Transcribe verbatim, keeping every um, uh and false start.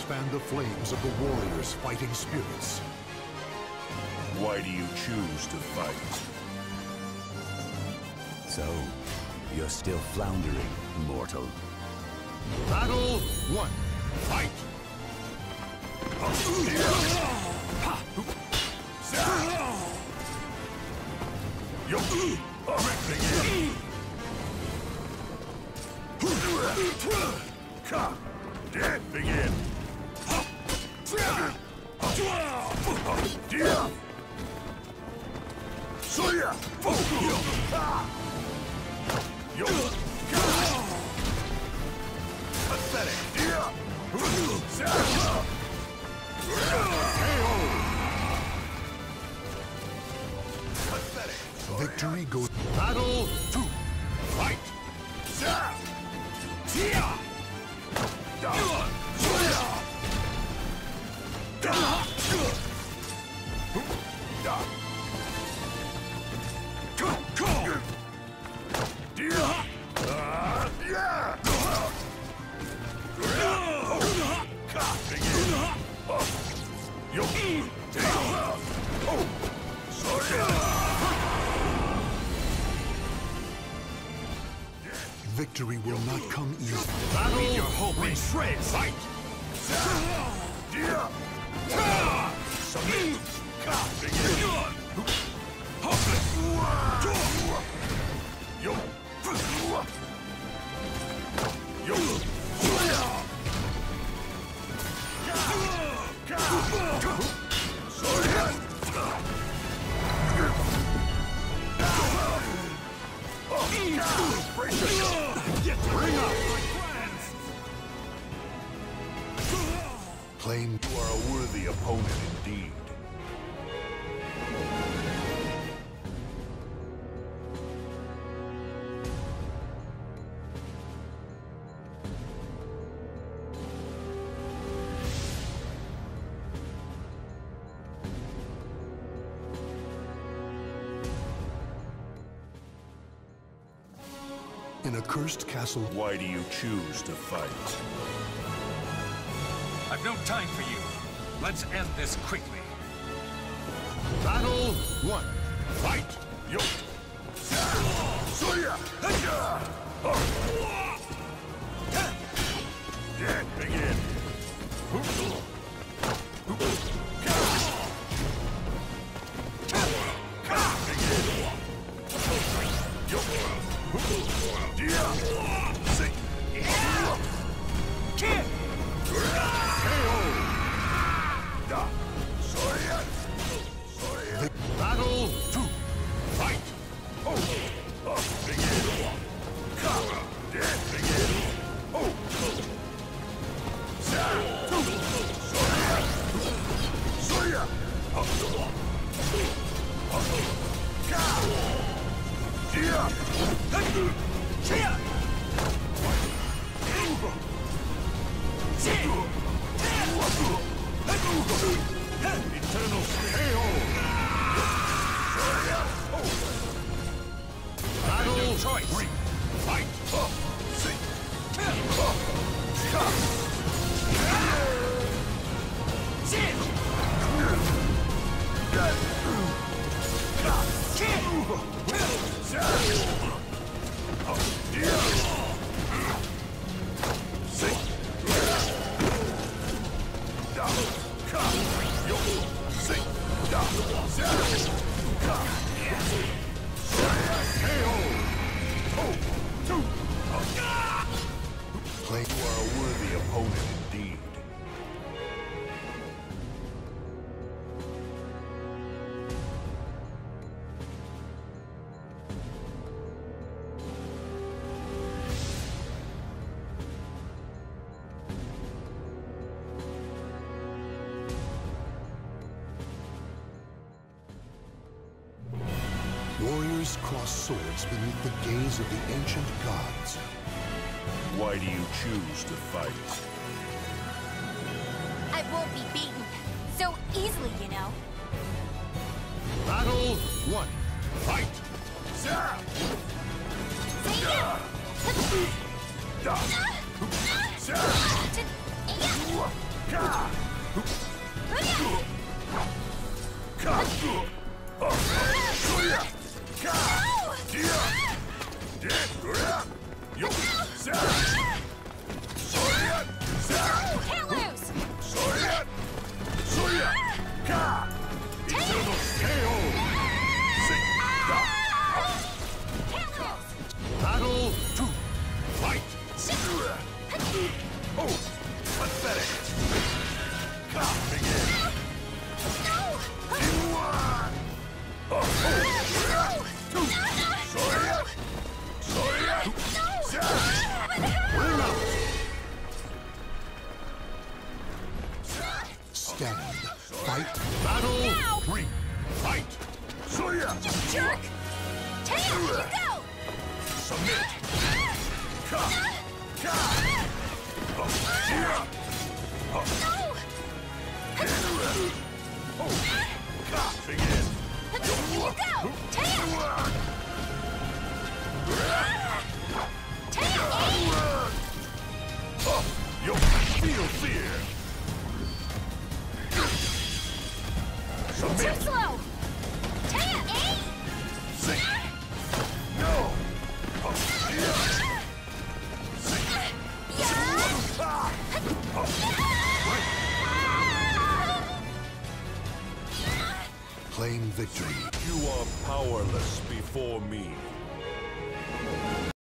fan the flames of the warrior's fighting spirits. Why do you choose to fight? So, you're still floundering, mortal. Battle one. Fight! Yo! Begin! Dead begin! Soya! Yo! Pathetic! Victory goes. Battle two. Fight! Victory will not come easy. Battle your hope in shreds. Fight! Submit! Yo! Yo! Claim you are a worthy opponent indeed. in a cursed castle. Why do you choose to fight? I've no time for you. Let's end this quickly. Battle one. Fight! Yo! Soya! Dead begin! Battle two. Fight! Oh! Begin! Dead begin! Oh! Soya! Eternal K O! Battle choice! Three. Fight! Six. You are a worthy opponent indeed. Warriors cross swords beneath the gaze of the ancient gods. Why do you choose to fight? I won't be beaten so easily, you know. Battle one. Fight! Can't lose! Eternal K O! Can't lose! Battle two! Fight! Oh! Pathetic! Begin! No! Bring out! Stand. Fight. Battle Now! three! Fight! Soya! You jerk! Tail, you go! Submit! Ka! Ka! Oh, yeah! No! Oh! Ka! Begin! Here you go! Tail! Tail, eh? Oh! You feel fear! Too Submit! slow! Tail, eh? Sink! No! Oh, yeah! Sink! Yeah! Ah! Oh, right! Claim victory. You are powerless before me.